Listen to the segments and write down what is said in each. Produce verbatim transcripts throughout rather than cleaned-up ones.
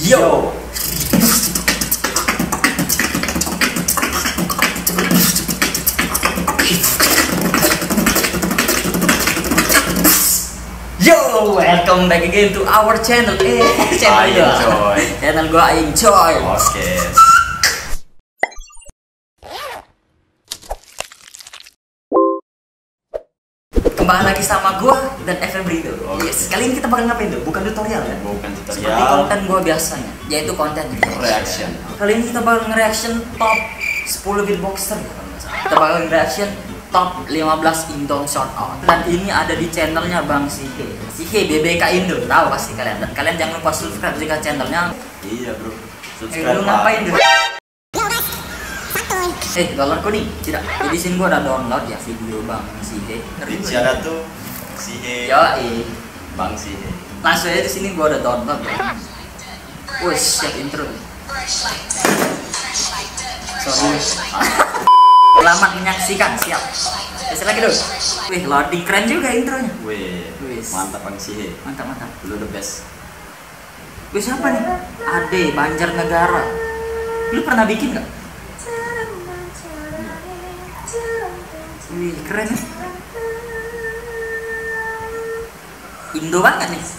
Yo. Yo, welcome back again to our channel. Eh, channel I enjoy. Channel gua I enjoy. Oke. Kembali lagi sama gua dan F M Rido. Oke. Yes, kali ini kita bakal ngapain tuh? Bukan tutorial ya? Bukan Seperti tutorial. konten gua biasanya, yaitu konten Reaction. Kali ini kita bakal nge-reaction top sepuluh beatboxer ya, kalau nggak salah. Kita bakal nge-reaction top lima belas Indo shout out. Dan ini ada di channelnya Bang Sihe. Sihe B B K Indo, tahu pasti kalian. Dan kalian jangan lupa subscribe juga channelnya. Iya, Bro. Eh, Subscribe. lu ngapain dulu? Eh, download kuning? Tidak. Jadi sini gua ada download ya video Bang Sihe. Siapa tuh? Sihe. Yo, eh. Bang Sihe. Langsung aja di sini gua ada download ya. Wih, siap intro. Sorry. Selamat menyaksikan, siap. Bisa lagi dong. Wih, loading keren juga intronya. Wih, Wis. mantap Bang Sihe. Mantap, mantap. Lu the best. Wih, siapa nih? Ade Banjarnegara. Lu pernah bikin nggak? Wih, keren nih. Indo banget nih.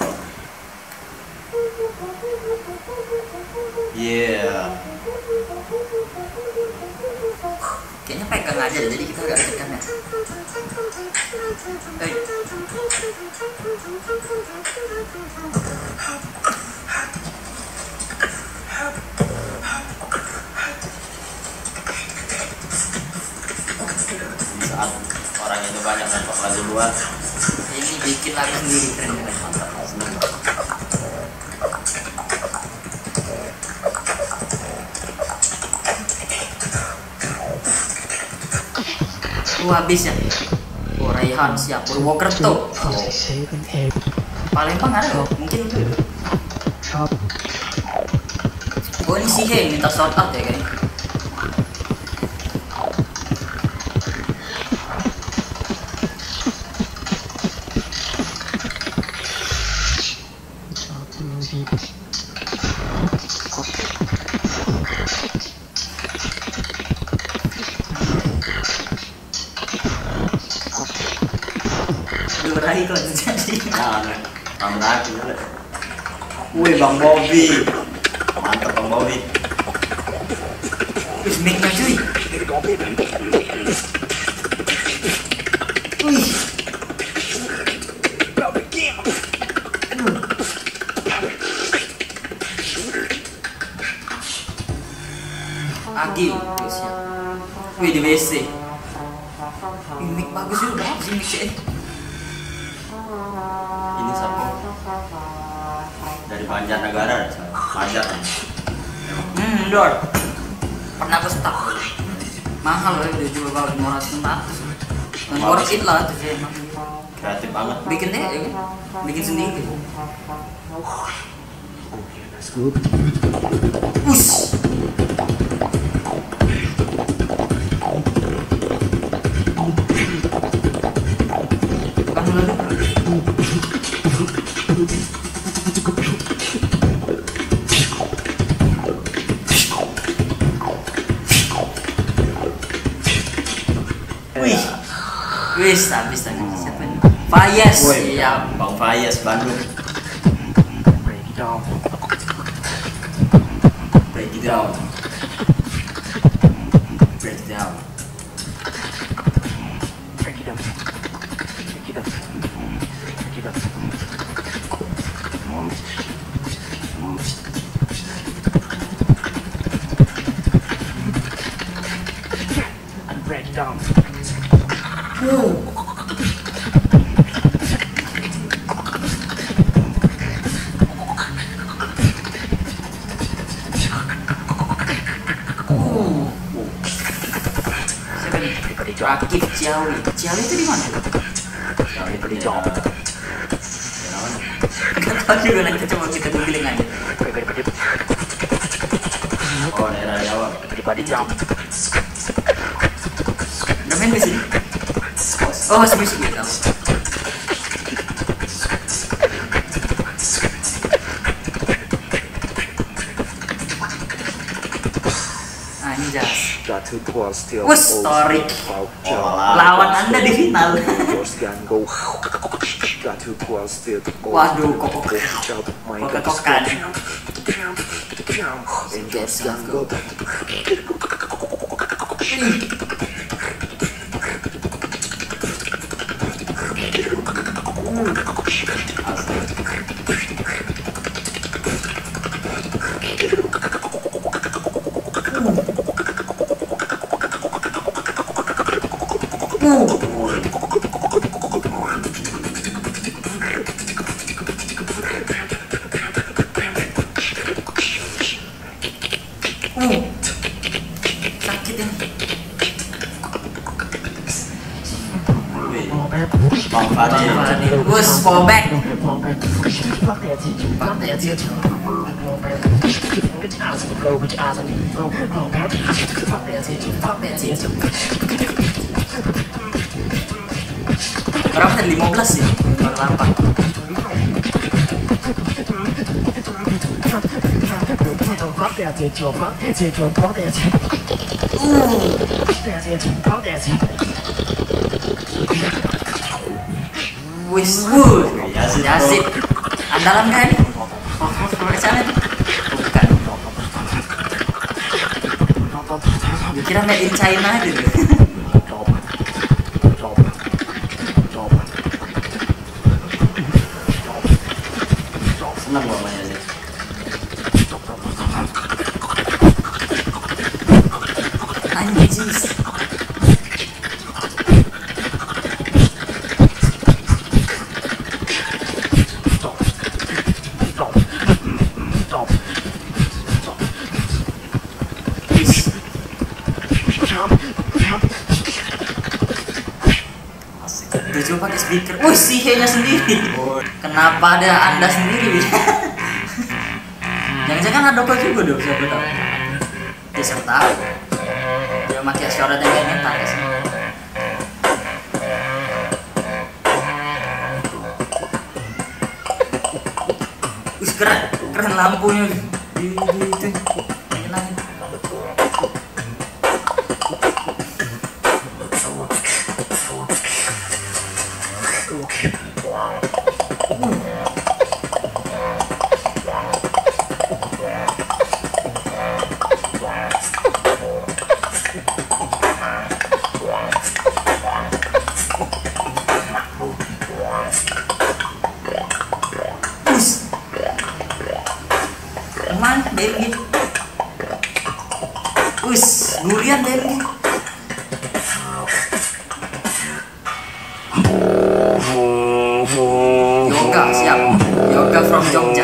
Yeah. Kayaknya pegang aja deh, jadi kita agak tekan ya. Hey. Di saat orang itu banyak nonton lagu luar, Ini bikin lagu sendiri, keren banget. mantap. Seneng. Oh, habis ya. Oh, Raihan siap. Purwokerto. Oh. Palembang ada loh, mungkin itu. Oh, ini sih yang minta shout out ya kayaknya. Durai kok jadi. Nah, kamera aku dulu. Wih, Bang Bobby. Mantap Bang Bobby. Wih, mic-nya cuy. Wih. Agil, wih, siap. Wih, di W C. Wih, mic bagus juga, berapa sih mic-nya? Ini siapa? Dari Banjarnegara, Banjar. Hmm, dor. Pernah aku stuck. Mahal loh, udah jual kalau lima ratus enam ratus. Worth it lah tuh sih emang. Kreatif banget. Bikin deh, ya kan? Bikin sendiri. Us. Kamu lalu. Wih, wis habis tadi siapa ini? Fayez, Woi, iya. Bang Fayez Bandung. Break it down. Break it down. Break it down. Break it up. Break it up. Break it up. And break it down. Siapa nih? Akif Ciawi. Ciawi itu di mana? Yang itu di Jawa. Ya, namanya. Gak tahu juga, nanti coba kita googling aja. Oh, daerah Jawa. Everybody jump. Udah main di sini. Oh, masih musik ya tahu. Anjas. Wes, Wes, Torik. Lawan Anda di final. Waduh, kok kokok-kokokan. Let's go. Sakit ini. Bang Fadil. Wes, fall back. Berapa tadi? lima belas ya? delapan. Wis, wuh, Yazid. Andalan kan? Kesana tuh. Bukan. Kira made in China gitu. Senang gua mainnya sih. Anjis. Tujuh pakai speaker. Wih, si He-nya sendiri. Kenapa ada Anda sendiri? Jangan-jangan ada kok juga dong, siapa tahu. Ya siapa tahu. Dia pakai suara dan mental ya sih. Wih, keren, keren lampunya. Di di itu. Nyalain. Teman, baby. Us, durian baby. Yoga siap. Yoga from Jogja.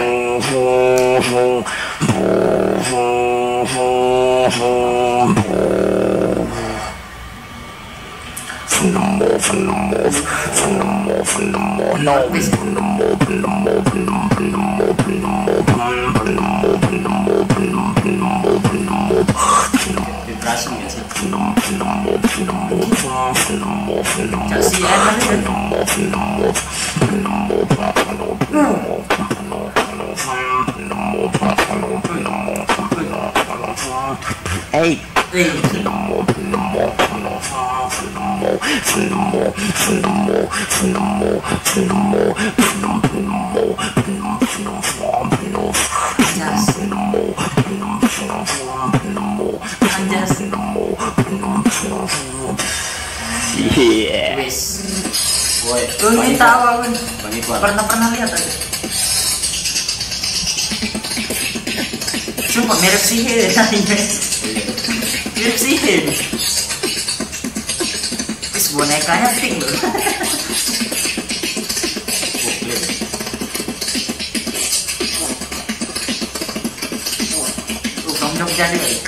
Vibrasi nggak sih? Kasih enak kan? Hey. Eh, Anjas. Yeah. Wis. Woi, Tuh ini tahu aku. Bang Iqbal. Pernah pernah lihat aja. Cuma mirip sihir ya. Mirip sihir. Wis bonekanya pink loh. Tuh from Jogja juga.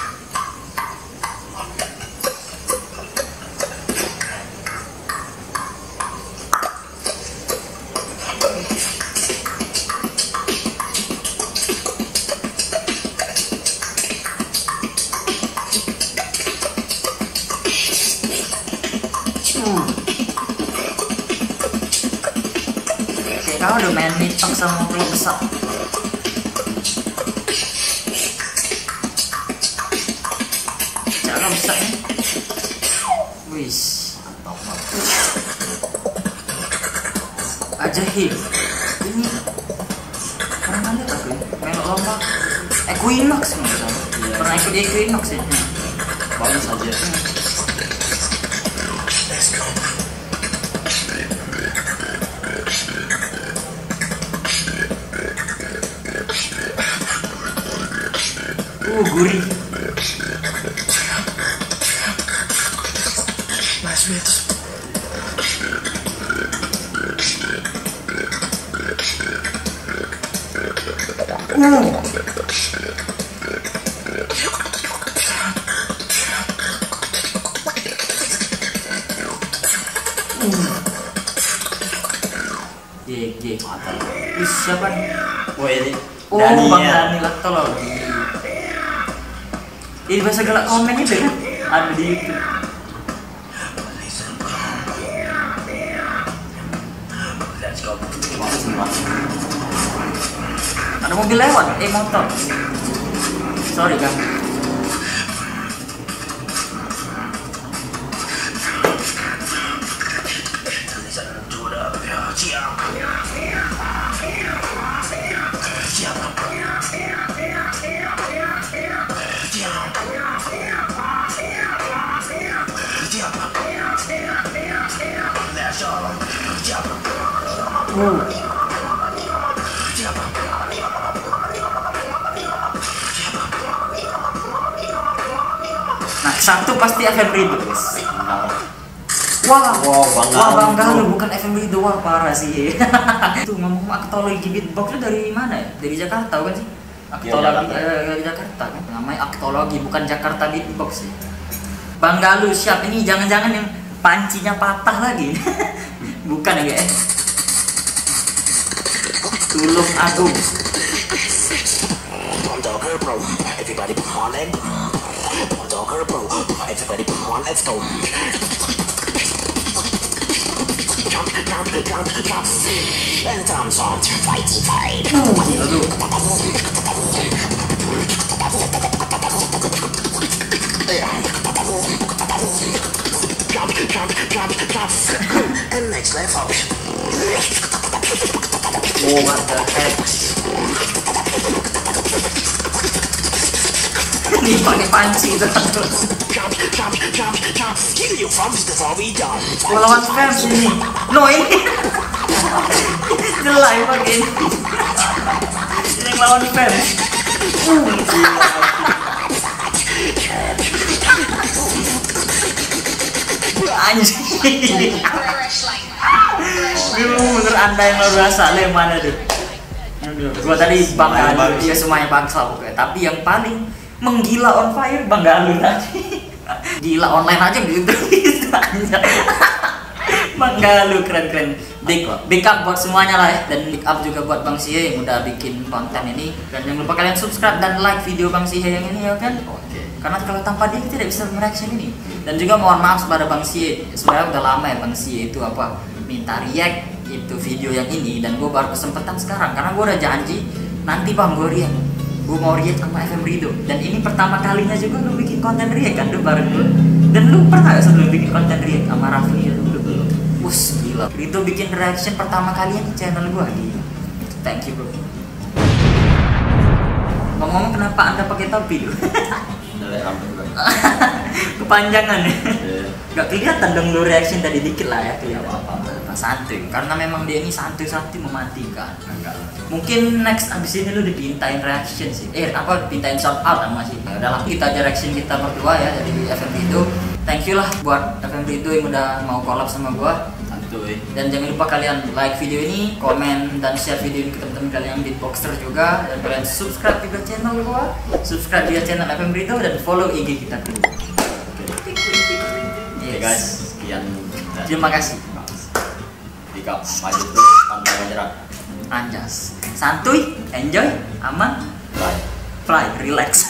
Kau udah main mitok sama klub besar. rusaknya. Wih, mantap banget. Ajaib. Ini pernah lihat aku melok lomba Equinox misalnya. Iya. Pernah ikut Equinox ya? Bagus aja. Uh, gurih. Uh. G G mantap. Ih, siapa nih? Wah ini Oh, Daniel. Bang Daniel Aktologi. Ini bahasa galak komen itu kan? Ada di YouTube. Bagus nih, Mas. Ada mobil lewat, eh motor. Sorry kan. Uh. Nah, satu pasti F M Ridho, guys. Wah, Wow, Bang wah Bang Galuh. Galuh, bukan F M Ridho, wah parah sih. Itu ngomong aktologi beatbox itu dari mana ya? Dari Jakarta bukan sih? Aktologi Jakarta. eh, dari Jakarta kan, namanya aktologi bukan Jakarta beatbox sih. Bang Galuh siap ini, jangan-jangan yang pancinya patah lagi. Bukan ya, guys. Tulung Agung. Dogger bro, everybody come on in. Dogger bro, everybody come on, let's go. Jump, jump, jump, jump. And thumbs on, fight, fight. Gila tuh. Jump, jump, jump, jump. And next level. Oh, what the heck. Ini pakai panci itu. Jump, jump, jump, jump. Kill you from before we done. Melawan fans ini. No ini. Jelai pakai ini. Ini yang lawan fans. Anjing. Dulu bener anda yang luar biasa, le mana tuh? Gua tadi Bang Semuanya Galuh, bagus. dia semuanya bangsa pokoknya. Tapi yang paling menggila on fire Bang Galuh tadi. Gila online aja gitu bisa. Bang Galuh keren-keren. Big, big up buat semuanya lah ya. Dan big up juga buat Bang Sihe yang udah bikin konten ini. Dan jangan lupa kalian subscribe dan like video Bang Sihe yang ini ya kan. Oke. Karena kalau tanpa dia kita tidak bisa mereaction ini. Dan juga mohon maaf kepada Bang Sihe. Sebenarnya udah lama ya Bang Sihe itu apa minta react itu video yang ini, dan gue baru kesempatan sekarang karena gue udah janji nanti Bang gue react. Gue mau react sama F M Ridho. Dan ini pertama kalinya juga lu bikin konten react kan, lu bareng gue. Dan lu pernah gak sebelum bikin konten react sama Raffi ya dulu belum? Us gila. Ridho bikin reaction pertama kalinya di channel gue. Gila. Thank you bro. Ngomong-ngomong kenapa anda pakai topi lu? Udah lihat rambut gue. Kepanjangan ya. Iya. Gak kelihatan dong lu reaction tadi dikit lah ya, Nggak kelihatan apa-apa. apa santuy karena memang dia ini santuy-santuy mematikan. Enggak. Mungkin next abis ini lu dipintain reaction sih, eh apa dipintain shout out sama sih. Ya udahlah kita aja reaction kita berdua ya dari F M Ridho. Thank you lah buat F M Ridho yang udah mau collab sama gua. Santuy. Dan jangan lupa kalian like video ini, komen dan share video ini ke teman-teman kalian yang beatboxer juga, dan kalian subscribe juga channel gua, subscribe juga channel F M Ridho dan follow I G kita dulu. Oke guys, sekian. dan Terima kasih. Pick up, maju terus, pantang menyerah. Anjas, santuy, enjoy, aman, Bye. fly, relax.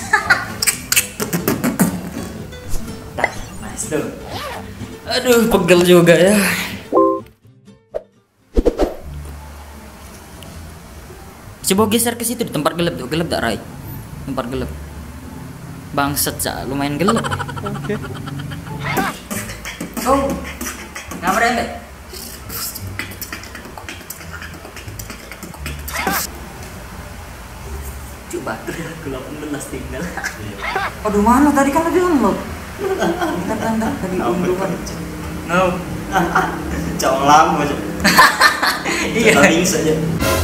Dah, nice tuh. Aduh, pegel juga ya. Coba geser ke situ di tempat gelap tuh, gelap tak Rai? Tempat gelap. Bangset, Cak. Lumayan gelap. Oke. Oh. Ngamar embek. Coba delapan belas tinggal. Aduh, mana tadi kan ada unlock. Bentar, bentar, tadi unduhan. No. Cong lama aja. Iya. Kita saja.